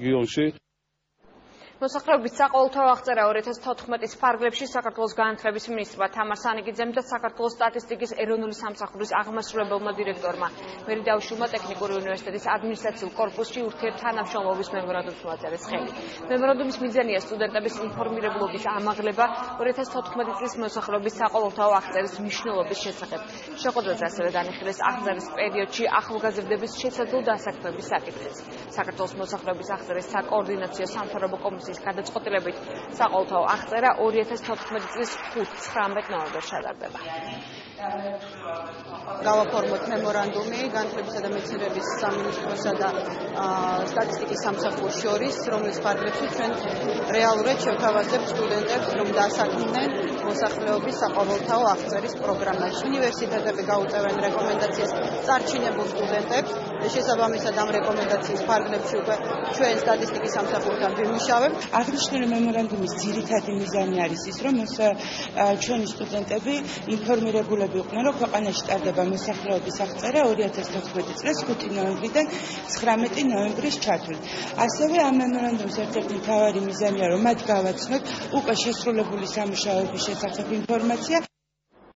რეგიონში მოსახლეობის საყოველთაო აღწერა 2014 ფარგლებში საქართველოს განათლების მინისტრმა თამარ სანიკიძემ და საქართველოს სტატისტიკის ეროვნული სამსახურის აღმასრულებელმა დირექტორმა მერი დაუშვილმა ტექნიკური უნივერსიტეტის ადმინისტრაციულ კორპუსში ურთიერთთანამშრომლობის მემორანდუმს მოაწერეს ხელი. მემორანდუმის მიზანია სტუდენტების ინფორმირებულობის ამაღლება 2014 წლის მოსახლეობის საყოველთაო აღწერის მნიშვნელობის შესახებ. შეხვედრაზე ასევე განიხილეს აღწერის პერიოდში ახალგაზრდების შესაძლო დასაქმების საკითხიც. საქართველოს მოსახლეობის აღწერის საკოორდინაციო სამთავრობო კომისიის გადაწყვეტილებით საყოველთაო აღწერა 2014 წლის 5-19 ნოემბერს ჩატარდება. გავაფორმოთ მემორანდუმი განათლებისა და მეცნიერების სამინისტროსა და სტატისტიკის სამსახურს შორის, რომლის ფარგლებში ჩვენ რეალურად შევთავაზებთ სტუდენტებს, რომ დასაქმდნენ მოსახლეობის საყოველთაო აღწერის პროგრამაში. უნივერსიტეტები გაუწევენ რეკომენდაციას წარჩინებულ სტუდენტებს და შესაბამისად ამ რეკომენდაციის ფარგლებში უკვე ჩვენ სტატისტიკის სამსახურთან ვიმუშავებთ. აღნიშნული მემორანდუმის ძირითადი მიზანი არის ის, რომ ჩვენი სტუდენტები ინფორმირებულები იყვნენ, რომ ქვეყანაში ტარდება მოსახლეობის აღწერა 2014 წლის 5 ნოემბრიდან 19 ნოემბრის ჩათვლით. ასევე ამ მემორანდუმის ერთ-ერთი მთავარი მიზანია, რომ მათ გავაცნოთ უკვე შესრულებული სამუშაოების შესახებ ინფორმაცია.